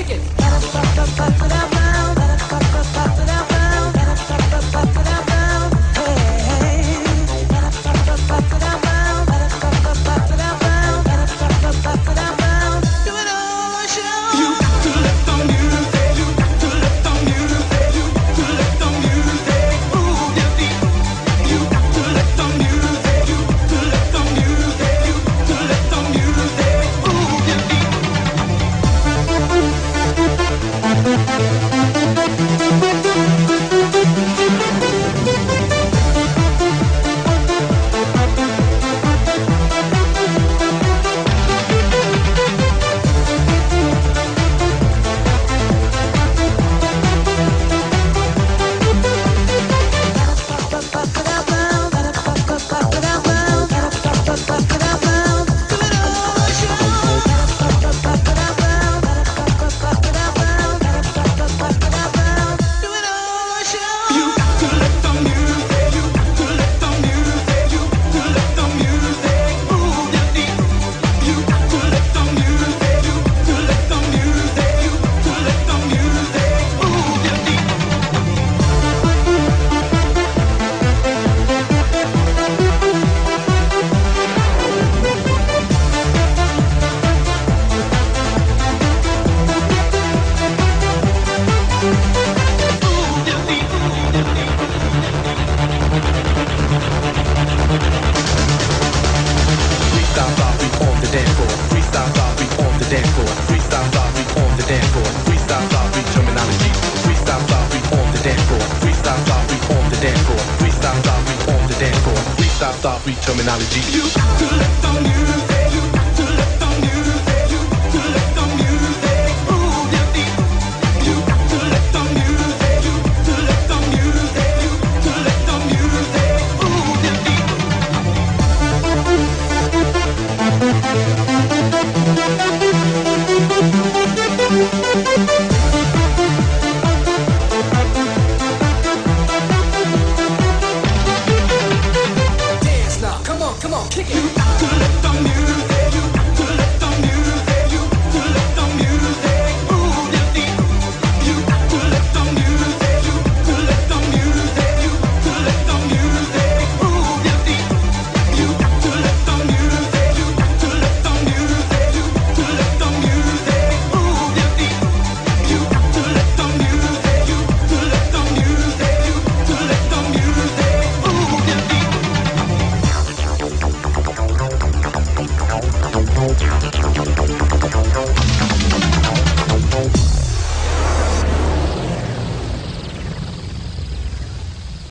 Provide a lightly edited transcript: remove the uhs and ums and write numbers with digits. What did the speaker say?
Stop, terminology. You got to let the music, you got to let the music, you got to let the music move your feet. You got to let the music, you got to let the music, you got to let the music move your feet. Dance now, come on, kick it. You got to let the music, you got to let the music, you got to let the music move your feet. You got to let the music, you got to let the music, you got to let the music move your feet. You got to let the music, you got to let the music, you got to let the music move your feet. You got to let the music, you got to let the music, you got to let the music move your feet.